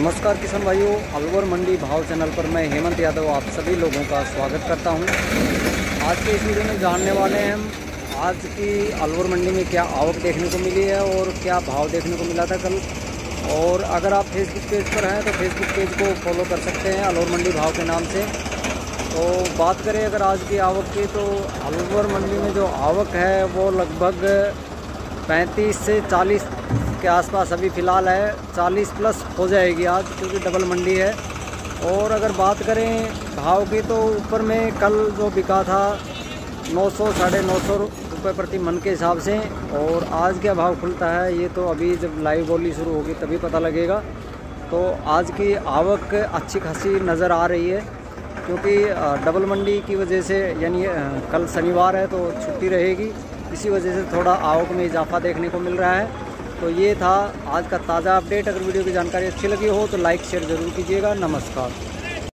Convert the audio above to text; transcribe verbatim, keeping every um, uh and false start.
नमस्कार किसान भाइयों, अलवर मंडी भाव चैनल पर मैं हेमंत यादव आप सभी लोगों का स्वागत करता हूं। आज के इस वीडियो में जानने वाले हैं हम आज की अलवर मंडी में क्या आवक देखने को मिली है और क्या भाव देखने को मिला था कल। और अगर आप फेसबुक पेज पर हैं तो फेसबुक पेज को फॉलो कर सकते हैं अलवर मंडी भाव के नाम से। तो बात करें अगर आज की आवक की, तो अलवर मंडी में जो आवक है वो लगभग पैंतीस से चालीस के आसपास अभी फ़िलहाल है। चालीस प्लस हो जाएगी आज, क्योंकि डबल मंडी है। और अगर बात करें भाव की, तो ऊपर में कल जो बिका था नौ सौ साढ़े नौ सौ रुपये प्रति मन के हिसाब से। और आज क्या भाव खुलता है ये तो अभी जब लाइव बोली शुरू होगी तभी पता लगेगा। तो आज की आवक अच्छी खासी नज़र आ रही है, क्योंकि डबल मंडी की वजह से, यानी कल शनिवार है तो छुट्टी रहेगी, इसी वजह से थोड़ा आवक में इजाफा देखने को मिल रहा है। तो ये था आज का ताज़ा अपडेट। अगर वीडियो की जानकारी अच्छी लगी हो तो लाइक शेयर ज़रूर कीजिएगा। नमस्कार।